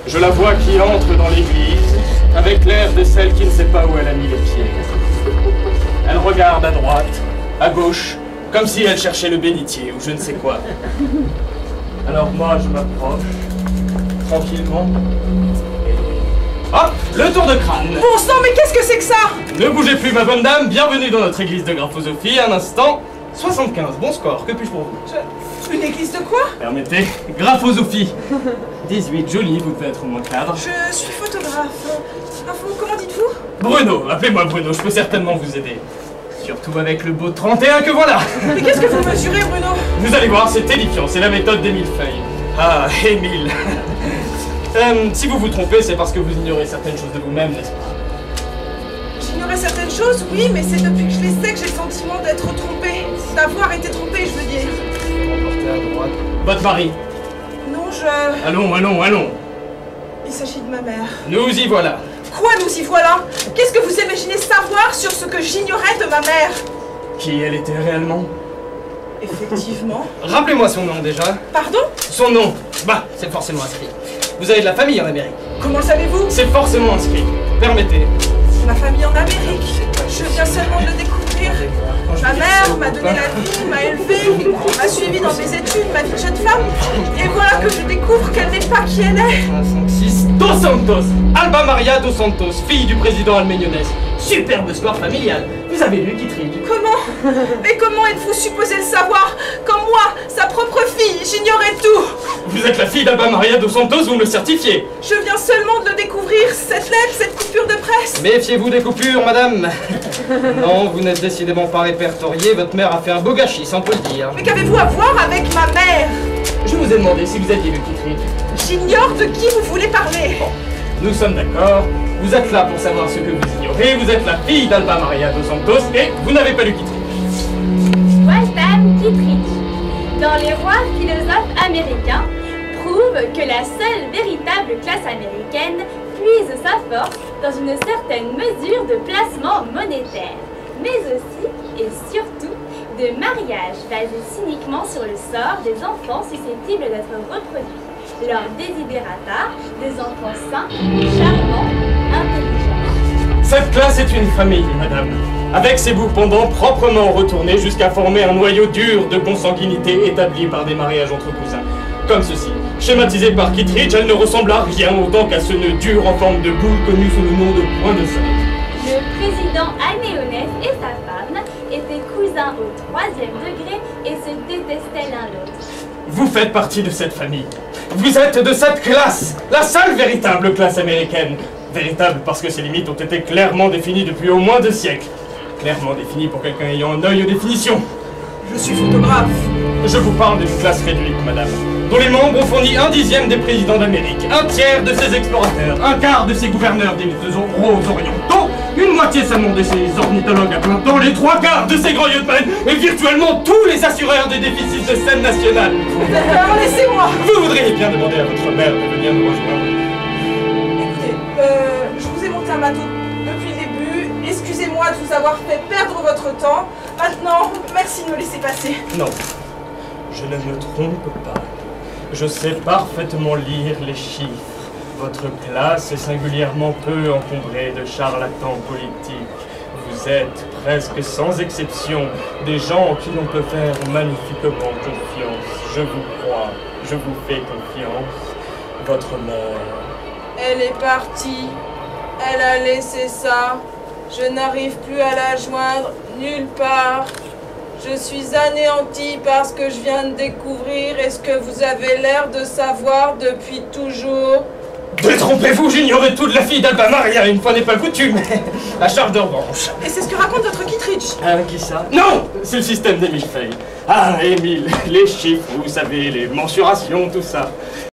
Je la vois qui entre dans l'église, avec l'air de celle qui ne sait pas où elle a mis les pieds. Elle regarde à droite, à gauche, comme si elle cherchait le bénitier ou je ne sais quoi. Alors moi, je m'approche, tranquillement, et... hop, le tour de crâne. Bon sang, mais qu'est-ce que c'est que ça? Ne bougez plus, ma bonne dame, bienvenue dans notre église de graphosophie. Un instant, 75, bon score, que puis-je pour vous? Une église de quoi? Permettez, graphosophie. 18, joli, vous devez être au moins cadre. Je suis photographe. Comment dites-vous? Bruno, appelez-moi Bruno, je peux certainement vous aider. Surtout avec le beau 31 que voilà. Mais qu'est-ce que vous mesurez, Bruno? Vous allez voir, c'est édifiant, c'est la méthode des millefeuilles. Ah, Émile. Si vous vous trompez, c'est parce que vous ignorez certaines choses de vous-même, n'est-ce pas? J'ignorais certaines choses, oui, mais c'est depuis que je les sais que j'ai le sentiment d'être trompée. D'avoir été trompée, je veux dire. Emportez à droite. Votre mari. Non, je... Allons. Il s'agit de ma mère. Nous y voilà. Quoi, nous y voilà? Qu'est-ce que vous imaginez savoir sur ce que j'ignorais de ma mère? Qui elle était réellement? Effectivement. Rappelez-moi son nom déjà. Pardon? Son nom. Bah, c'est forcément inscrit. Vous avez de la famille en Amérique. Comment le savez-vous? C'est forcément inscrit. Permettez. Ma famille en Amérique. Je viens seulement de le découvrir. Ma mère m'a donné la vie, m'a élevée, m'a suivi dans mes études, ma vie de jeune femme. Et voilà que je découvre qu'elle n'est pas qui elle est. 1, 5, 6. Dos Santos. Alba Maria Dos Santos, fille du président Almeñones. Superbe score familial. Vous avez lu Kittredge? Comment? Mais comment êtes-vous supposé le savoir? Quand moi, sa propre fille, j'ignorais tout. Vous êtes la fille d'Alba Maria Dos Santos, vous me le certifiez. Je viens seulement de le découvrir, cette lettre, cette coupure de presse. Méfiez-vous des coupures, madame. Non, vous n'êtes décidément pas répertoriée. Votre mère a fait un beau gâchis, sans peut le dire. Mais qu'avez-vous à voir avec ma mère? Je vous ai demandé si vous aviez lu Kittredge. J'ignore de qui vous voulez parler. Bon, nous sommes d'accord. Vous êtes là pour savoir ce que vous ignorez. Vous êtes la fille d'Alba Maria Dos Santos et vous n'avez pas lu Kittredge. Waltham Kittredge, dans les rois philosophes américains, prouve que la seule véritable classe américaine puise sa force dans une certaine mesure de placement monétaire, mais aussi et surtout de mariage basé cyniquement sur le sort des enfants susceptibles d'être reproduits, leur desiderata, des enfants sains, charmants, intelligents. Cette classe est une famille, madame, avec ses bouts pendants proprement retournés jusqu'à former un noyau dur de consanguinité établi par des mariages entre cousins. Comme ceci. Schématisée par Kittredge, elle ne ressemble à rien autant qu'à ce nœud dur en forme de boule connu sous le nom de point de sol. Le président Almeñones et sa femme étaient cousins au 3e degré et se détestaient l'un l'autre. Vous faites partie de cette famille. Vous êtes de cette classe, la seule véritable classe américaine. Véritable parce que ses limites ont été clairement définies depuis au moins 2 siècles. Clairement définies pour quelqu'un ayant un œil aux définitions. Je suis photographe. Je vous parle d'une classe réduite, madame, dont les membres ont fourni 1/10 des présidents d'Amérique, 1/3 de ses explorateurs, 1/4 de ses gouverneurs des roses orientaux, une moitié seulement de ses ornithologues à plein temps, les 3/4 de ses grands lieutenants et virtuellement tous les assureurs des déficits de scène nationale. Alors laissez-moi. Vous voudriez bien demander à votre mère de venir nous rejoindre. Écoutez, je vous ai monté un bateau depuis le début. Excusez-moi de vous avoir fait perdre votre temps. Maintenant, merci de me laisser passer. Non, je ne me trompe pas. Je sais parfaitement lire les chiffres. Votre classe est singulièrement peu encombrée de charlatans politiques. Vous êtes, presque sans exception, des gens en qui l'on peut faire magnifiquement confiance. Je vous crois, je vous fais confiance. Votre mère... Elle est partie. Elle a laissé ça. Je n'arrive plus à la joindre nulle part. Je suis anéantie parce que je viens de découvrir et ce que vous avez l'air de savoir depuis toujours. Détrompez-vous, j'ignorais tout de la fille d'Alba Maria, une fois n'est pas coutume. La charge de revanche. Et c'est ce que raconte votre Kittredge. Qui ça? Non, c'est le système des millefeuilles. Ah, Émile, les chiffres, vous savez, les mensurations, tout ça.